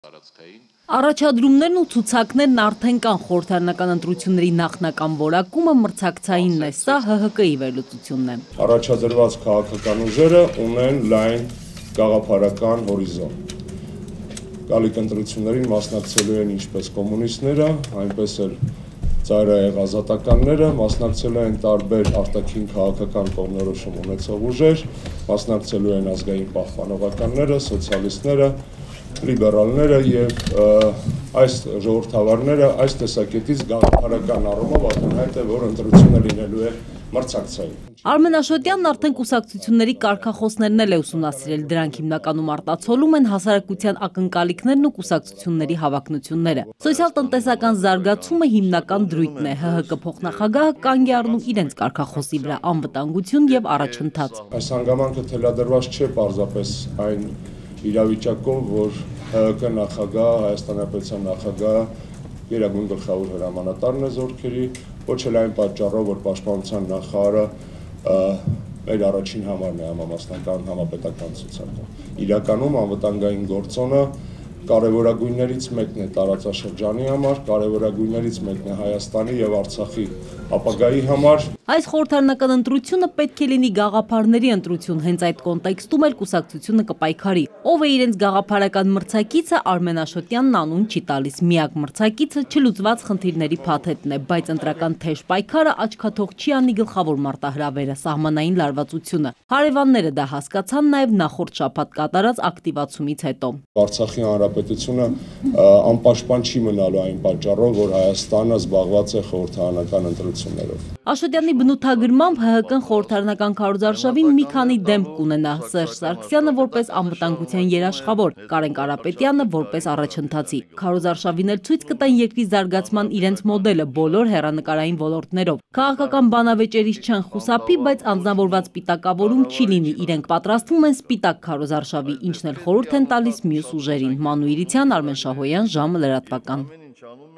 Առաջադրումներն ու ցուցակներն արդեն կան խորհրդարանական ընտրությունների նախնական որակումը մրցակցայինն է, սա ՀՀԿ-ի վերլուծությունն է։ Առաջադրված քաղաքական ուժերը ունեն լայն գաղափարական հորիզոն։ Գալիք ընտրություններին մասնակցելու են ինչպես կոմունիստները, այնպես էլ ծայրահեղ ազատականները, մասնակցելու են տարբեր արտաքին քաղաքական կողմնորոշում ունեցող ուժեր, մասնակցելու են ազգային պահպանողականները, սոցիալիստները, լիբերալները եւ այս ժողովրդավարները այս տեսակետից գաղափարական առումով ակնհայտ է, որ ընտրությունը լինելու է մրցակցային։ Արմեն Աշոտյանն արդեն կուսակցությունների կարգախոսներն էլ է ուսումնասիրել, դրանք հիմնականում արտացոլում են հասարակության ակնկալիքներն ու կուսակցությունների հավակնությունները։ Սոցիալ-տնտեսական զարգացումը հիմնական դրույթն է, ՀՀԿ փոխնախագահը կանգ է առնում իրենց կարգախոսի վրա, անվտանգություն եւ առաջընթաց։ Այս հանգամանքը թելադրված չէ պարզապես այն իրավիճակով, որ ՀՀԿ նախագահ, Հայաստանի Հանրապետության նախագահ գերագույն գլխավոր հրամանատարն է զորքերի, ոչ էլ այն պատճառով, որ պաշտպանության նախարարը մեր առաջին համարն է համամասնական համապետական ցուցակը։ Իրականում անվտանգային գործոնը կարևորագույններից մեկն է տարածաշրջանի համար, կարևորագույններից մեկն է Հայաստանի եւ Արցախի ապագայի համար։ Այս խորհրդարանական ընտրությունը պետք է լինի գաղափարների ընտրություն, հենց այդ կոնտեքստում էլ կուսակցությունը կպայքարի։ Ով է իրենց գաղափարական մրցակիցը, Արմեն Աշոտյանն անուն չի տալիս, միակ մրցակիցը չլուծված խնդիրների փաթեթն է, բայց ընտրական թեժ պայքարը աչքաթող չի անի գլխավոր մարտահրավերը, սահմանային լարվածությունը։ Հարևանները դա հասկացան նաև նախորդ շաբաթ կատարած ակտիվացումից հետո։ Արցախի հանրապետությունը անպաշտպան չի մնալու այն պատճառով, որ Հայաստանը զբաղված է խորհրդարանական ընտրություններով։ Աշոտյանի բնութագրմամբ ՀՀԿ-ն խորհրդարանական քարոզարշավին մի քանի դեմք կունենա՝ Սերժ Սարգսյանը որպես անվտանգության երաշխավոր, Կարեն Կարապետյանը որպես առաջընթացի։ Քարոզարշավին էլ ցույց կտան երկրի զարգացման իրենց մոդելը բոլոր հեռանկարային ոլորտներով։ Քաղաքական բանավեճերից չեն խուսափի, բայց անձնավորված սպիտակավորում չի լինի, իրենք պատրաստվում են սպիտակ քարոզարշավի, ինչն էլ խորհուրդ են տալիս մյուս ուժերին։ Մանու Իրիցյան, Արմեն Շահոյան, ժամը լրատվական։